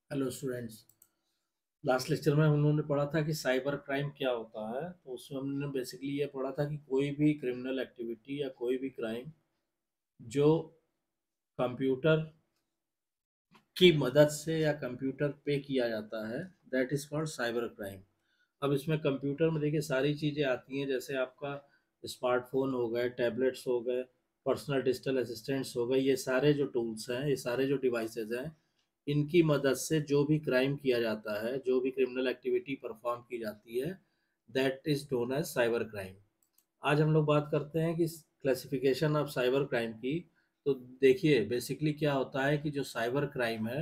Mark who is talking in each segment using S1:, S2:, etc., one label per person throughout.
S1: Hello students. Last lecture में हम लोगों ने पढ़ा था कि साइबर क्राइम क्या होता है। तो उसमें हमने बेसिकली ये पढ़ा था कि कोई भी क्रिमिनल एक्टिविटी या कोई भी क्राइम जो कंप्यूटर की मदद से या कंप्यूटर पे किया जाता है, that is called cyber crime. अब इसमें कंप्यूटर में देखिए सारी चीज़ें आती हैं, जैसे आपका स्मार्टफोन हो गए, टैबलेट्स हो गए, पर्सनल डिजिटल असिस्टेंट्स हो गए। ये सारे जो टूल्स हैं, ये सारे जो डिवाइसेज हैं, इनकी मदद से जो भी क्राइम किया जाता है, जो भी क्रिमिनल एक्टिविटी परफॉर्म की जाती है, that is known as cyber crime. आज हम लोग बात करते हैं कि क्लासिफिकेशन ऑफ साइबर क्राइम की। तो देखिए बेसिकली क्या होता है कि जो साइबर क्राइम है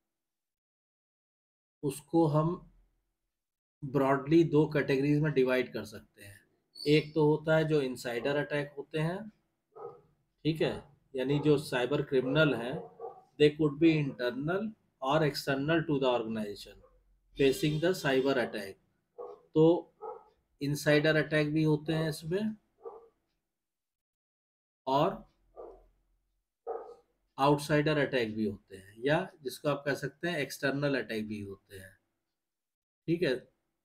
S1: उसको हम ब्रॉडली दो कैटेगरीज में डिवाइड कर सकते हैं। एक तो होता है जो इनसाइडर अटैक होते हैं, ठीक है, यानी जो साइबर क्रिमिनल हैं, दे कुड बी इंटरनल और external to the organisation facing the cyber attack. तो इनसाइडर अटैक भी होते हैं इसमें, और आउटसाइडर अटैक भी होते हैं, या जिसको आप कह सकते हैं एक्सटर्नल अटैक भी होते हैं। ठीक है।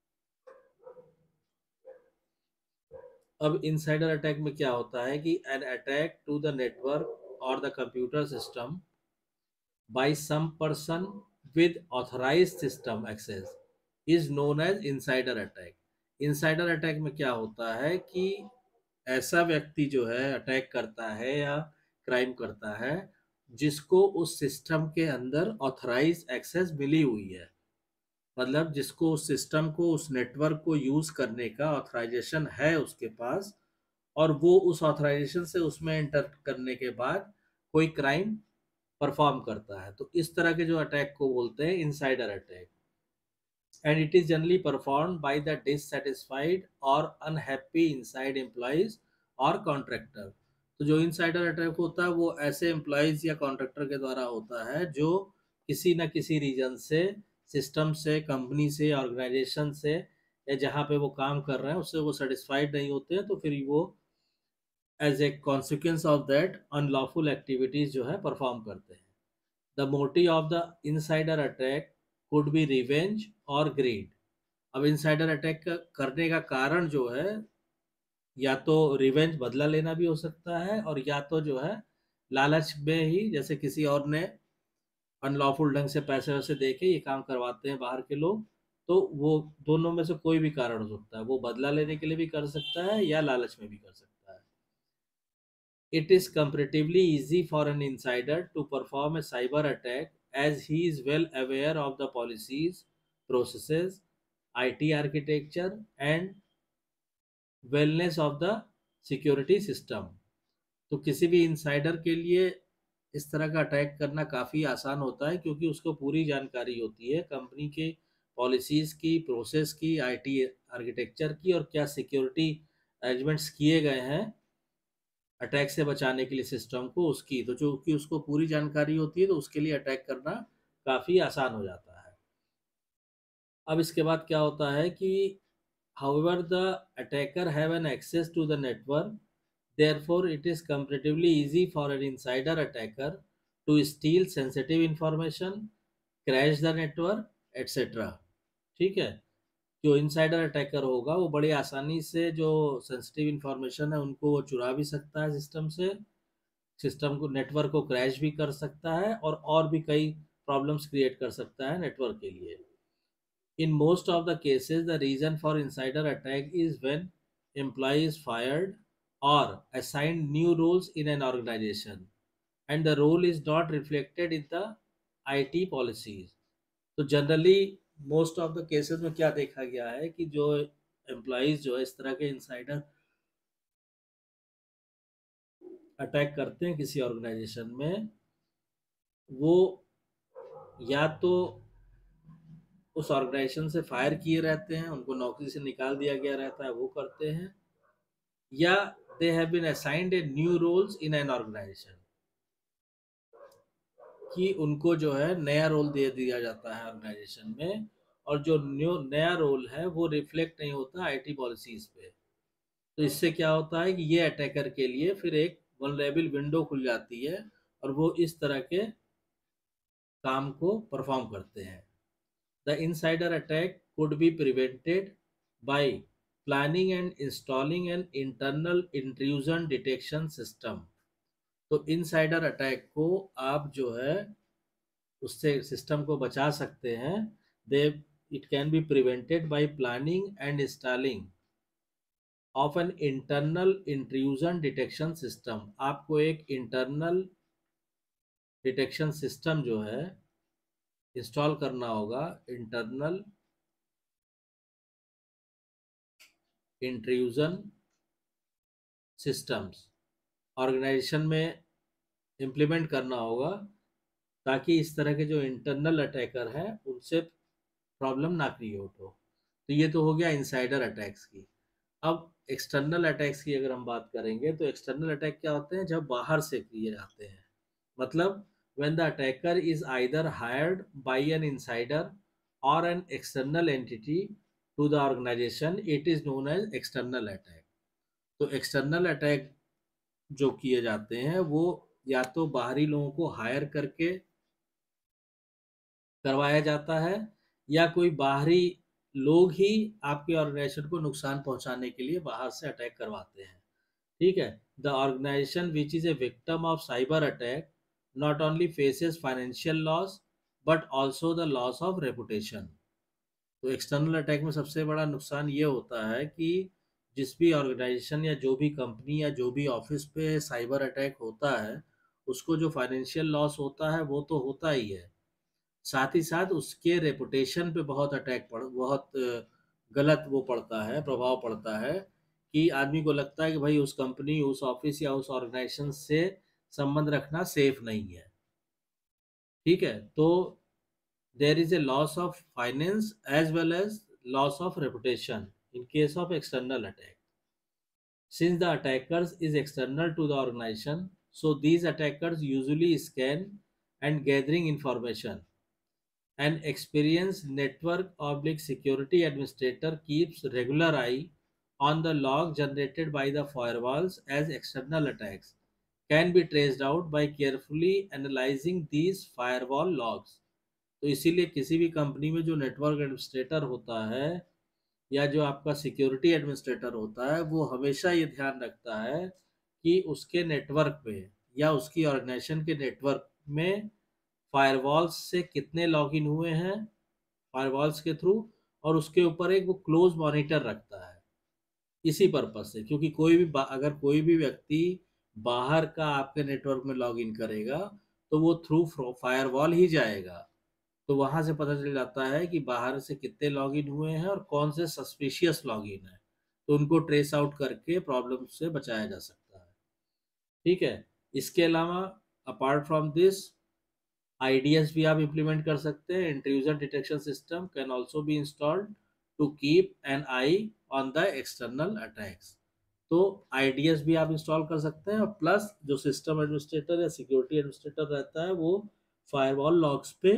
S1: अब इनसाइडर अटैक में क्या होता है कि an attack to the network और the computer system by some person with authorized system access is known as insider attack। insider attack में क्या होता है कि ऐसा व्यक्ति जो है अटैक करता है या क्राइम करता है जिसको उस सिस्टम के अंदर ऑथराइज एक्सेस मिली हुई है, मतलब जिसको उस सिस्टम को, उस नेटवर्क को यूज करने का ऑथराइजेशन है उसके पास, और वो उस ऑथराइजेशन से उसमें एंटर करने के बाद कोई क्राइम परफॉर्म करता है। तो इस तरह के जो अटैक को बोलते हैं insider attack, and it is generally perform by the dissatisfied और अनहैप्पी इनसाइड एम्प्लॉयज और कॉन्ट्रैक्टर। तो जो इनसाइडर अटैक होता है वो ऐसे एम्प्लॉयज या कॉन्ट्रैक्टर के द्वारा होता है जो किसी न किसी रीजन से, सिस्टम से, कंपनी से, ऑर्गेनाइजेशन से, या जहाँ पे वो काम कर रहे हैं उससे वो सेटिस्फाइड नहीं होते हैं, तो फिर वो as a consequence of that unlawful activities जो है परफॉर्म करते हैं। The motive of the insider attack could be revenge और ग्रीड। अब इनसाइडर अटैक करने का कारण जो है, या तो रिवेंज, बदला लेना भी हो सकता है, और या तो जो है लालच में ही, जैसे किसी और ने अनलॉफुल ढंग से पैसे वैसे दे के ये काम करवाते हैं बाहर के लोग, तो वो दोनों में से कोई भी कारण हो सकता है। वो बदला लेने के लिए भी कर सकता है या लालच में भी कर सकता है। It is comparatively easy for an insider to perform a cyber attack as he is well aware of the policies, processes, IT architecture, and wellness of the security system। तो किसी भी इंसाइडर के लिए इस तरह का अटैक करना काफ़ी आसान होता है, क्योंकि उसको पूरी जानकारी होती है कंपनी के पॉलिसीज़ की, प्रोसेस की, आईटी आर्किटेक्चर की, और क्या सिक्योरिटी अरेंजमेंट्स किए गए हैं अटैक से बचाने के लिए सिस्टम को, उसकी तो जो कि उसको पूरी जानकारी होती है, तो उसके लिए अटैक करना काफ़ी आसान हो जाता है। अब इसके बाद क्या होता है कि however the attacker have an access to the network, therefore it is comparatively easy for an insider attacker to steal sensitive information, crash the network, etc। ठीक है। जो इनसाइडर अटैकर होगा वो बड़ी आसानी से जो सेंसिटिव इंफॉर्मेशन है उनको वो चुरा भी सकता है सिस्टम से, सिस्टम को, नेटवर्क को क्रैश भी कर सकता है, और भी कई प्रॉब्लम्स क्रिएट कर सकता है नेटवर्क के लिए। In most of the cases the reason for insider attack is when employee is fired और assigned new roles in an organisation and the role is not reflected in the IT policies. तो generally most of the cases में क्या देखा गया है कि जो employees जो है इस तरह के इंसाइडर अटैक करते हैं किसी ऑर्गेनाइजेशन में, वो या तो उस ऑर्गेनाइजेशन से फायर किए रहते हैं, उनको नौकरी से निकाल दिया गया रहता है, वो करते हैं, या they have been assigned a new roles in an organisation, कि उनको जो है नया रोल दे दिया जाता है ऑर्गेनाइजेशन में, और जो न्यू नया रोल है वो रिफ्लेक्ट नहीं होता आईटी पॉलिसीज पे। तो इससे क्या होता है कि ये अटैकर के लिए फिर एक वल्नरेबल विंडो खुल जाती है, और वो इस तरह के काम को परफॉर्म करते हैं। The insider attack could be prevented by planning and installing an internal intrusion detection system. तो इनसाइडर अटैक को आप जो है उससे सिस्टम को बचा सकते हैं. They it can be prevented by planning and installing of an internal intrusion detection system. आपको एक इंटरनल डिटेक्शन सिस्टम जो है इंस्टॉल करना होगा. इंटरनल इंट्रूजन सिस्टम्स ऑर्गेनाइजेशन में इम्प्लीमेंट करना होगा ताकि इस तरह के जो इंटरनल अटैकर हैं उनसे प्रॉब्लम ना क्रिएट हो. तो ये तो हो गया इनसाइडर अटैक्स की. अब एक्सटर्नल अटैक्स की अगर हम बात करेंगे तो एक्सटर्नल अटैक क्या होते हैं? जब बाहर से किए जाते हैं. मतलब when the attacker is either hired by an insider or an external entity to the organization, it is known as external attack. तो एक्सटर्नल अटैक जो किए जाते हैं वो या तो बाहरी लोगों को हायर करके करवाया जाता है या कोई बाहरी लोग ही आपके ऑर्गेनाइजेशन को नुकसान पहुंचाने के लिए बाहर से अटैक करवाते हैं. ठीक है. The organisation which is a victim of cyber attack not only faces financial loss but also the loss of reputation. तो एक्सटर्नल अटैक में सबसे बड़ा नुकसान ये होता है कि जिस भी ऑर्गेनाइजेशन या जो भी कंपनी या जो भी ऑफिस पे साइबर अटैक होता है उसको जो फाइनेंशियल लॉस होता है वो तो होता ही है. साथ ही साथ उसके रेपुटेशन पे बहुत गलत वो पड़ता है, प्रभाव पड़ता है कि आदमी को लगता है कि भाई उस कंपनी उस ऑफिस या उस ऑर्गेनाइजेशन से संबंध रखना सेफ नहीं है. ठीक है. तो there is a loss of finance as well as loss of reputation in case of external attack. Since the attackers is external to the organization, so these attackers usually scan and gathering information. An experienced network oblique security administrator keeps regular eye on the log generated by the firewalls as external attacks can be traced out by carefully analyzing these firewall logs. तो इसीलिए किसी भी company में जो network administrator होता है या जो आपका सिक्योरिटी एडमिनिस्ट्रेटर होता है वो हमेशा ये ध्यान रखता है कि उसके नेटवर्क पे या उसकी ऑर्गेनाइजेशन के नेटवर्क में फायरवॉल्स से कितने लॉगिन हुए हैं फायरवॉल्स के थ्रू, और उसके ऊपर एक वो क्लोज मॉनिटर रखता है इसी पर्पज से. क्योंकि अगर कोई भी व्यक्ति बाहर का आपके नेटवर्क में लॉगिन करेगा तो वो थ्रू फायरवॉल ही जाएगा. तो वहां से पता चल जाता है कि बाहर से कितने लॉगिन हुए हैं और कौन से सस्पिशियस लॉगिन है. तो उनको ट्रेस आउट करके प्रॉब्लम से बचाया जा सकता है. ठीक है. इसके अलावा अपार्ट फ्रॉम दिस आईडीएस भी आप इम्प्लीमेंट कर सकते हैं. Intrusion detection system can also be installed to keep an eye on the external attacks. तो आईडीएस भी आप इंस्टॉल कर सकते हैं और प्लस जो सिस्टम एडमिनिस्ट्रेटर या सिक्योरिटी एडमिनिस्ट्रेटर रहता है वो फायरवॉल लॉग्स पे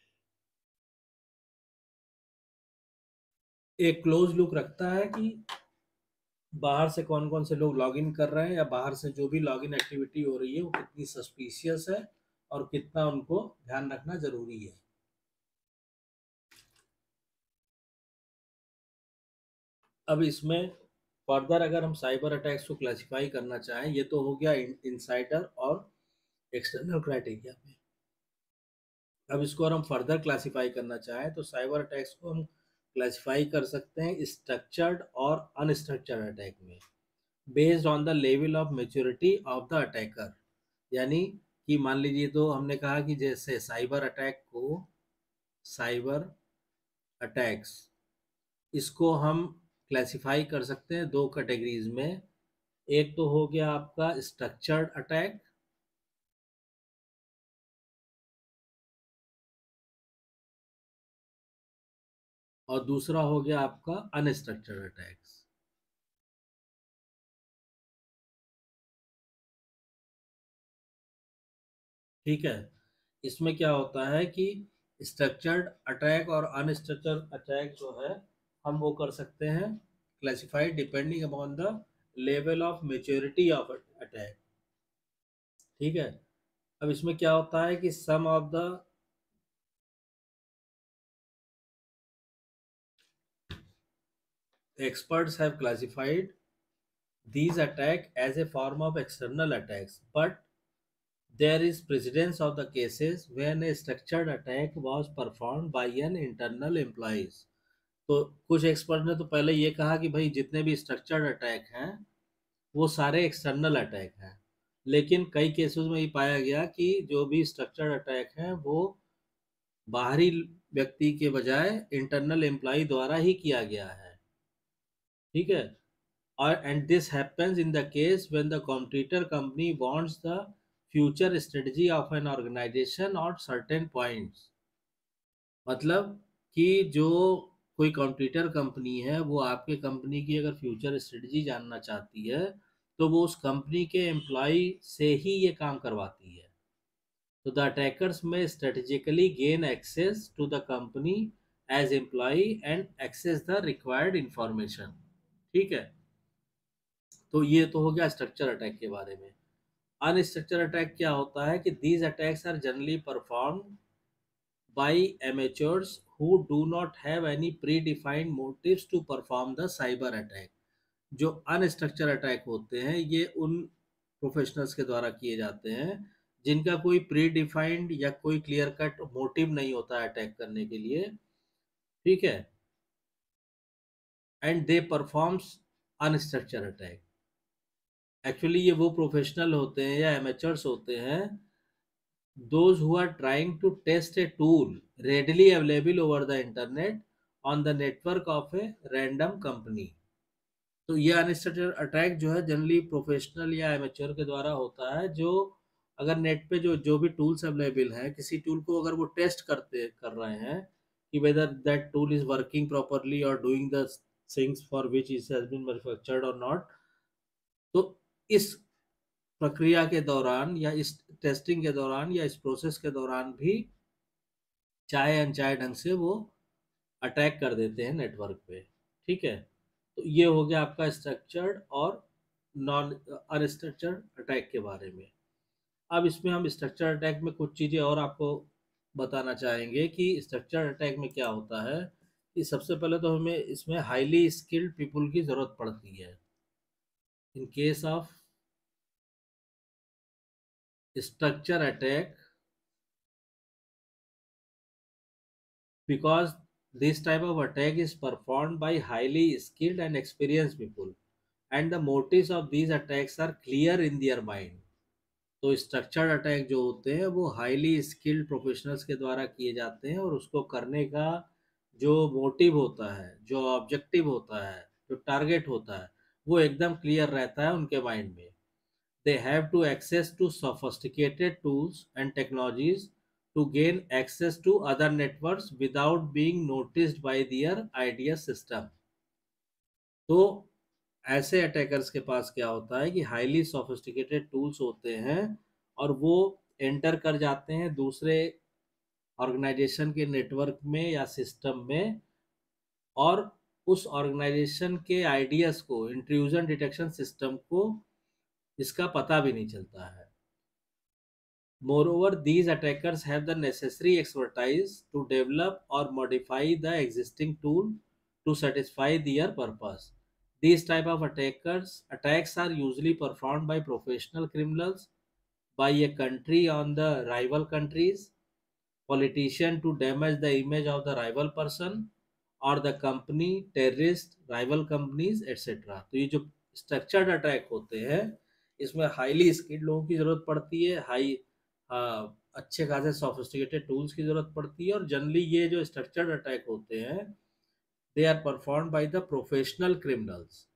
S1: एक क्लोज लुक रखता है कि बाहर से कौन कौन से लोग लॉगिन कर रहे हैं या बाहर से जो भी लॉगिन एक्टिविटी हो रही है वो कितनी सस्पिशियस है और कितना उनको ध्यान रखना जरूरी है. अब इसमें फर्दर अगर हम साइबर अटैक्स को क्लासिफाई करना चाहें, ये तो हो गया इनसाइडर और एक्सटर्नल क्राइटेरिया में. अब इसको अगर हम फर्दर क्लासिफाई करना चाहें तो साइबर अटैक्स को हम क्लासिफाई कर सकते हैं स्ट्रक्चर्ड और अनस्ट्रक्चर्ड अटैक में based on the level of maturity of the attacker. यानी कि मान लीजिए तो हमने कहा कि जैसे साइबर अटैक्स इसको हम क्लासिफाई कर सकते हैं दो कैटेगरीज में. एक तो हो गया आपका स्ट्रक्चर्ड अटैक और दूसरा हो गया आपका अनस्ट्रक्चर्ड अटैक्स. ठीक है. इसमें क्या होता है कि स्ट्रक्चर्ड अटैक और अनस्ट्रक्चर्ड अटैक जो है हम वो कर सकते हैं classified depending upon the level of maturity of attack. ठीक है. अब इसमें क्या होता है कि some of the experts have classified these attacks as a form of external attacks, but there is precedence of the cases when a structured attack was performed by an internal employees. तो कुछ expert ने तो पहले ये कहा कि भाई जितने भी स्ट्रक्चर्ड अटैक हैं वो सारे एक्सटर्नल अटैक हैं, लेकिन कई केसेस में ये पाया गया कि जो भी स्ट्रक्चर्ड अटैक हैं वो बाहरी व्यक्ति के बजाय इंटरनल एम्प्लॉय द्वारा ही किया गया है। ठीक है। और and this happens in the case when the competitor company wants the future strategy of an organisation और सर्टेन पॉइंट्स। मतलब कि जो कोई कॉम्पिटिटर कंपनी है वो आपके कंपनी की अगर फ्यूचर स्ट्रेटजी जानना चाहती है तो वो उस कंपनी के एम्प्लॉय से ही ये काम करवाती है। तो the attackers may strategically gain access to the company as employ and access the required information. ठीक है। तो ये तो हो गया स्ट्रक्चर अटैक के बारे में। अनस्ट्रक्चर अटैक क्या होता है कि these attacks are generally perform by amateurs who do not have any predefined motives to perform the cyber attack। जो अनस्ट्रक्चर अटैक होते हैं ये उन प्रोफेशनल्स के द्वारा किए जाते हैं जिनका कोई प्री डिफाइंड या कोई क्लियर कट मोटिव नहीं होता है अटैक करने के लिए। ठीक है। And they performs unstructure attack. Actually ये वो प्रोफेशनल होते हैं या एमेचर्स होते हैं those who are trying to test a tool readily available over the internet on the network of a random company। तो ये अनस्ट्रक्चर्ड अटैक जो है जनरली प्रोफेशनल या एमेच्योर के द्वारा होता है जो अगर नेट पे जो जो भी टूल्स अवेलेबल हैं किसी टूल को अगर वो टेस्ट कर रहे हैं कि whether that tool is working properly और doing the things for which it has been manufactured और नॉट। तो इस प्रक्रिया के दौरान या इस टेस्टिंग के दौरान या इस प्रोसेस के दौरान भी चाहे अनचाहे ढंग से वो अटैक कर देते हैं नेटवर्क पे। ठीक है। तो ये हो गया आपका स्ट्रक्चर्ड और नॉन अनस्ट्रक्चर्ड अटैक के बारे में। अब इसमें हम स्ट्रक्चर्ड अटैक में कुछ चीज़ें और आपको बताना चाहेंगे कि स्ट्रक्चर्ड अटैक में क्या होता है कि सबसे पहले तो हमें इसमें हाईली स्किल्ड पीपल की ज़रूरत पड़ती है। In case of structure attack, because this type of attack is performed by highly skilled and experienced people and the motives of these attacks are clear in their mind। तो structured attack जो होते हैं वो highly skilled professionals के द्वारा किए जाते हैं और उसको करने का जो मोटिव होता है जो ऑब्जेक्टिव होता है जो टारगेट होता है वो एकदम क्लियर रहता है उनके माइंड में। They have to access to sophisticated tools and technologies to gain access to other networks without being noticed by their idea system। तो ऐसे अटैकर्स के पास क्या होता है कि हाईली सोफिस्टिकेटेड टूल्स होते हैं और वो एंटर कर जाते हैं दूसरे ऑर्गेनाइजेशन के नेटवर्क में या सिस्टम में और उस ऑर्गेनाइजेशन के आइडियाज़ को इंट्रूजन डिटेक्शन सिस्टम को इसका पता भी नहीं चलता है। Moreover, these attackers have the necessary expertise to develop or modify the existing tool to satisfy their purpose। These type of attacks are usually performed by professional criminals, by a country on the rival countries, politician to damage the image of the rival person, और the company terrorist rival companies et cetera. तो ये जो structured attack होते हैं इसमें highly skilled लोगों की ज़रूरत पड़ती है, अच्छे खासे सोफिस्टिकेटेड टूल्स की ज़रूरत पड़ती है और जनरली ये जो स्ट्रक्चर्ड अटैक होते हैं they are perform by the professional criminals.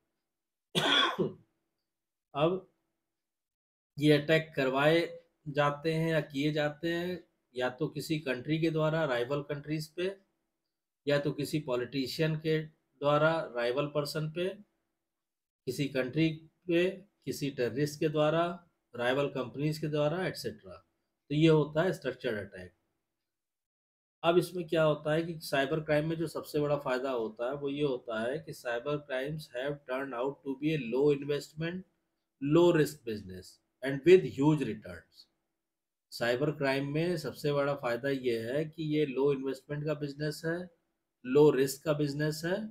S1: अब ये अटैक करवाए जाते हैं या किए जाते हैं या तो किसी कंट्री के द्वारा राइवल कंट्रीज पे या तो किसी पॉलिटिशियन के द्वारा राइवल पर्सन पे, किसी कंट्री पे, किसी टेररिस्ट के द्वारा, राइवल कंपनीज के द्वारा एट्सेट्रा। तो ये होता है स्ट्रक्चर्ड अटैक। अब इसमें क्या होता है कि साइबर क्राइम में जो सबसे बड़ा फायदा होता है वो ये होता है कि cyber crimes have turn out to be a low investment low risk business and with huge returns. Cyber crime में सबसे बड़ा फायदा ये है कि ये लो इन्वेस्टमेंट का बिजनेस है, लो रिस्क का बिजनेस है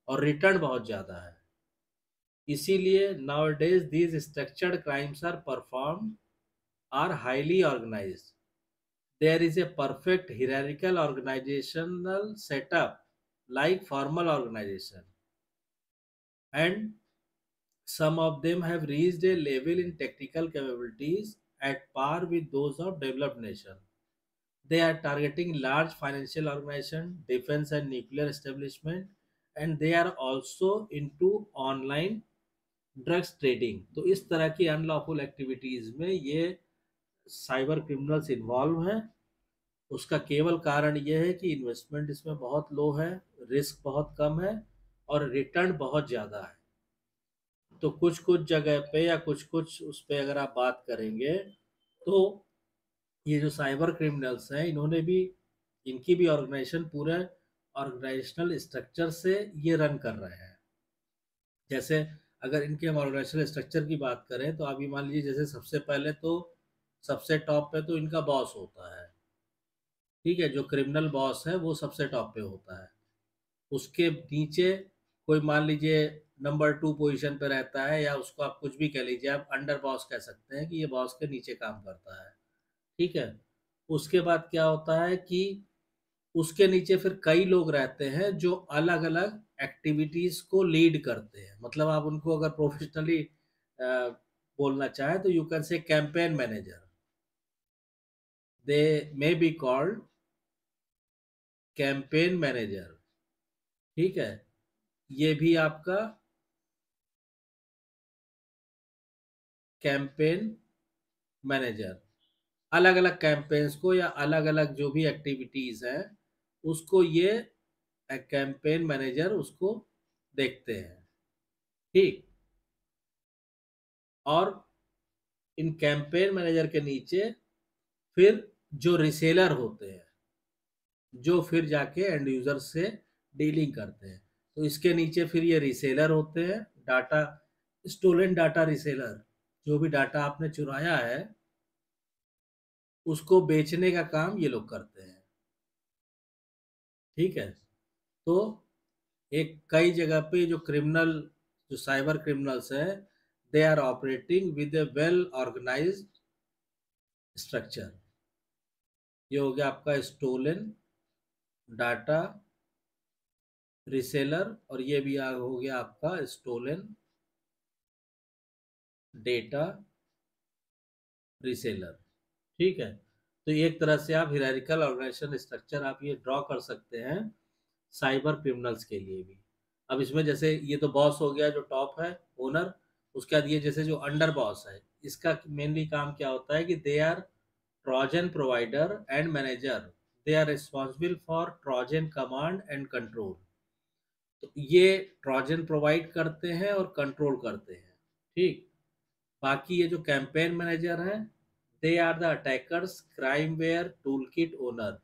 S1: और रिटर्न बहुत ज़्यादा है। इसीलिए nowadays these structured crimes are performed are highly organized. There is a perfect hierarchical organizational setup like formal organization, and some of them have reached a level in technical capabilities at par with those of developed nations. They are targeting large financial organizations, defense and nuclear establishment, and they are also into online drugs trading. तो इस तरह की unlawful activities में ये cyber criminals involve हैं। उसका केवल कारण यह है कि इन्वेस्टमेंट इसमें बहुत लो है, रिस्क बहुत कम है और रिटर्न बहुत ज़्यादा है। तो कुछ कुछ जगह पे या कुछ कुछ उस पे अगर आप बात करेंगे तो ये जो साइबर क्रिमिनल्स हैं इन्होंने भी, इनकी भी ऑर्गेनाइजेशन पूरे ऑर्गेनाइजेशनल स्ट्रक्चर से ये रन कर रहे हैं। जैसे अगर इनके हम ऑर्गेनाइजेशनल स्ट्रक्चर की बात करें तो आप ये मान लीजिए, जैसे सबसे पहले तो सबसे टॉप पे तो इनका बॉस होता है। ठीक है, जो क्रिमिनल बॉस है वो सबसे टॉप पे होता है। उसके नीचे कोई मान लीजिए नंबर 2 पोजीशन पे रहता है, या उसको आप कुछ भी कह लीजिए, आप अंडर बॉस कह सकते हैं कि ये बॉस के नीचे काम करता है। ठीक है, उसके बाद क्या होता है कि उसके नीचे फिर कई लोग रहते हैं जो अलग अलग एक्टिविटीज को लीड करते हैं। मतलब आप उनको अगर प्रोफेशनली बोलना चाहें तो you can say campaign manager, they may be called campaign manager. ठीक है, ये भी आपका कैंपेन मैनेजर अलग अलग कैंपेन्स को या अलग अलग जो भी एक्टिविटीज हैं उसको ये कैंपेन मैनेजर उसको देखते हैं। ठीक, और इन कैंपेन मैनेजर के नीचे फिर जो रिसेलर होते हैं, जो फिर जाके एंड यूजर से डीलिंग करते हैं, तो इसके नीचे फिर ये रिसेलर होते हैं, डाटा स्टोलन डाटा रिसेलर। जो भी डाटा आपने चुराया है उसको बेचने का काम ये लोग करते हैं। ठीक है, तो एक कई जगह पे जो क्रिमिनल, जो साइबर क्रिमिनल्स हैं, they are operating with a well organised structure. ये हो गया आपका स्टोलन डाटा रिसेलर, और ये भी हो गया आपका स्टोलन डेटा रिसेलर। ठीक है, तो एक तरह से आप हिरारिकल ऑर्गेनाइजेशन स्ट्रक्चर आप ये ड्रॉ कर सकते हैं साइबर क्रिमिनल्स के लिए भी। अब इसमें जैसे ये तो बॉस हो गया जो टॉप है, ओनर। उसके बाद ये जैसे जो अंडर बॉस है, इसका मेनली काम क्या होता है कि they are Trojan provider and manager, they are responsible for Trojan command and control. तो ये ट्रोजन प्रोवाइड करते हैं और कंट्रोल करते हैं। ठीक, बाकी ये जो कैंपेन मैनेजर हैं, they are the attackers crimeware toolkit owner.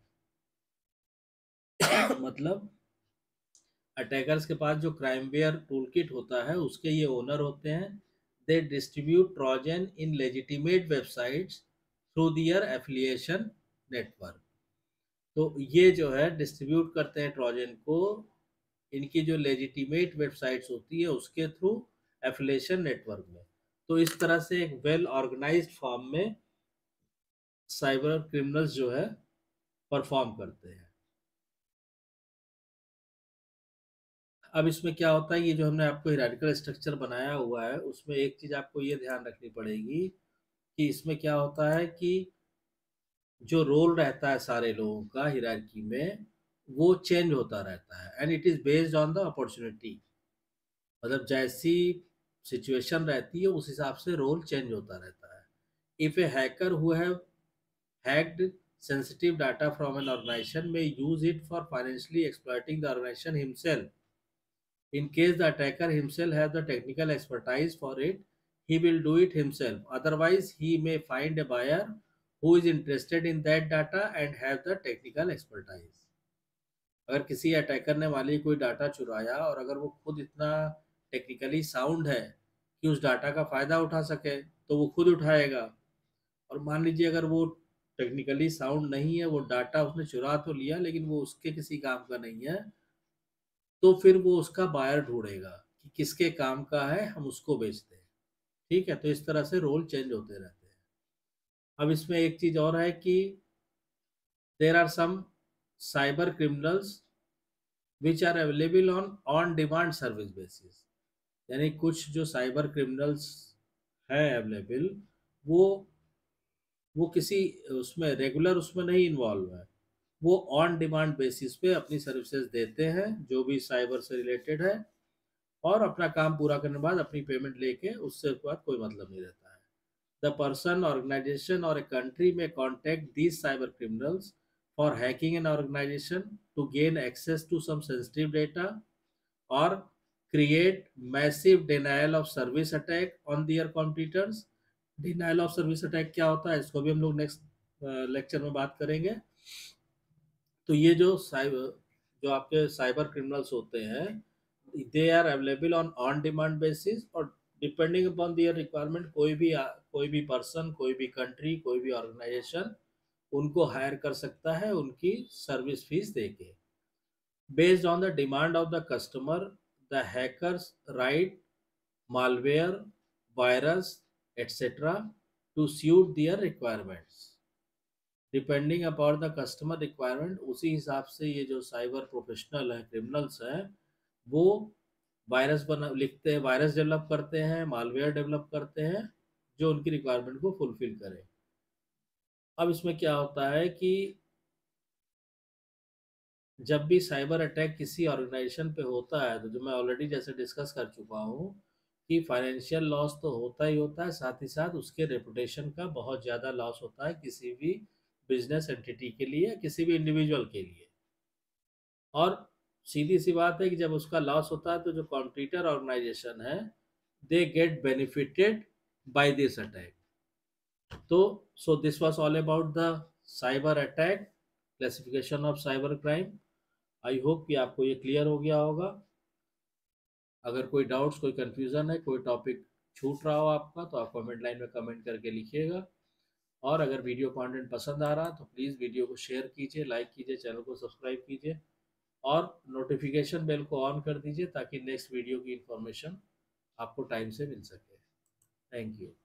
S1: मतलब अटैकर्स के पास जो क्राइमवेयर टूलकिट होता है उसके ये ओनर होते हैं। They distribute Trojan in legitimate websites through their affiliation network. तो ये जो है डिस्ट्रीब्यूट करते हैं ट्रोजन को इनकी जो लेजिटिमेट वेबसाइट्स होती है उसके थ्रू एफिलिएशन नेटवर्क में। तो इस तरह से एक वेल ऑर्गेनाइज्ड फॉर्म में साइबर क्रिमिनल्स जो है परफॉर्म करते हैं। अब इसमें क्या होता है, ये जो हमने आपको हिरार्किकल स्ट्रक्चर बनाया हुआ है उसमें एक चीज आपको ये ध्यान रखनी पड़ेगी कि इसमें क्या होता है कि जो रोल रहता है सारे लोगों का हिरार्की में वो चेंज होता रहता है, and it is based on the opportunity. मतलब जैसी सिचुएशन रहती है उस हिसाब से रोल चेंज होता रहता है। If a hacker who have hacked sensitive data from an organization may use it for financially exploiting the organization himself. In case the attacker himself has the technical expertise for it, he will do it himself. Otherwise, he may find a buyer who is interested in that data and have the technical expertise. अगर किसी attacker ने मान लीजिए कोई data चुराया और अगर वो खुद इतना टेक्निकली साउंड है कि उस डाटा का फ़ायदा उठा सके तो वो खुद उठाएगा। और मान लीजिए अगर वो टेक्निकली साउंड नहीं है, वो डाटा उसने चुरा तो लिया लेकिन वो उसके किसी काम का नहीं है, तो फिर वो उसका बायर ढूंढेगा कि किसके काम का है, हम उसको बेचते हैं। ठीक है, तो इस तरह से रोल चेंज होते रहते हैं। अब इसमें एक चीज और है कि there are some cyber criminals which are available on demand service basis. यानी कुछ जो साइबर क्रिमिनल्स है अवेलेबल, वो वो किसी उसमें रेगुलर उसमें नहीं इन्वॉल्व है। वो ऑन डिमांड बेसिस पे अपनी सर्विसेज देते हैं जो भी साइबर से रिलेटेड है, और अपना काम पूरा करने के बाद अपनी पेमेंट लेके उससे बाद कोई मतलब नहीं रहता है। द पर्सन, ऑर्गेनाइजेशन और ए कंट्री में contact these cyber criminals for hacking an organisation to gain access to some sensitive data, और create massive denial of service attack on their competitors। Denial of service attack क्या होता है, इसको भी हम लोग नेक्स्ट लेक्चर में बात करेंगे। तो ये जो आपके साइबर क्रिमिनल्स होते हैं, they are available on demand basis, और डिपेंडिंग अपॉन दियर रिक्वायरमेंट कोई भी पर्सन, कोई भी कंट्री, कोई भी ऑर्गेनाइजेशन उनको हायर कर सकता है उनकी सर्विस फीस देके। Based on the demand of the customer, the hackers write malware, virus, etc. to suit their requirements. Depending upon the customer requirement, उसी हिसाब से ये जो साइबर प्रोफेशनल है, क्रिमिनल्स हैं, वो वायरस बना लिखते हैं, वायरस डेवलप करते हैं, मालवेयर डेवलप करते हैं जो उनकी रिक्वायरमेंट को फुलफिल करे। अब इसमें क्या होता है कि जब भी साइबर अटैक किसी ऑर्गेनाइजेशन पे होता है, तो जो मैं ऑलरेडी जैसे डिस्कस कर चुका हूँ कि फाइनेंशियल लॉस तो होता ही होता है, साथ ही साथ उसके रेपुटेशन का बहुत ज़्यादा लॉस होता है किसी भी बिजनेस एंटिटी के लिए, किसी भी इंडिविजुअल के लिए। और सीधी सी बात है कि जब उसका लॉस होता है तो जो कॉम्पिटिटर ऑर्गेनाइजेशन है, they get benefited by this attack. तो so this was all about the cyber attack, classification of cyber crime. I hope कि आपको ये क्लियर हो गया होगा। अगर कोई डाउट्स, कोई कंफ्यूजन है, कोई टॉपिक छूट रहा हो आपका, तो आप कमेंट लाइन में कमेंट करके लिखिएगा। और अगर वीडियो कंटेंट पसंद आ रहा तो प्लीज़ वीडियो को शेयर कीजिए, लाइक कीजिए, चैनल को सब्सक्राइब कीजिए, और नोटिफिकेशन बेल को ऑन कर दीजिए ताकि नेक्स्ट वीडियो की इंफॉर्मेशन आपको टाइम से मिल सके। Thank you.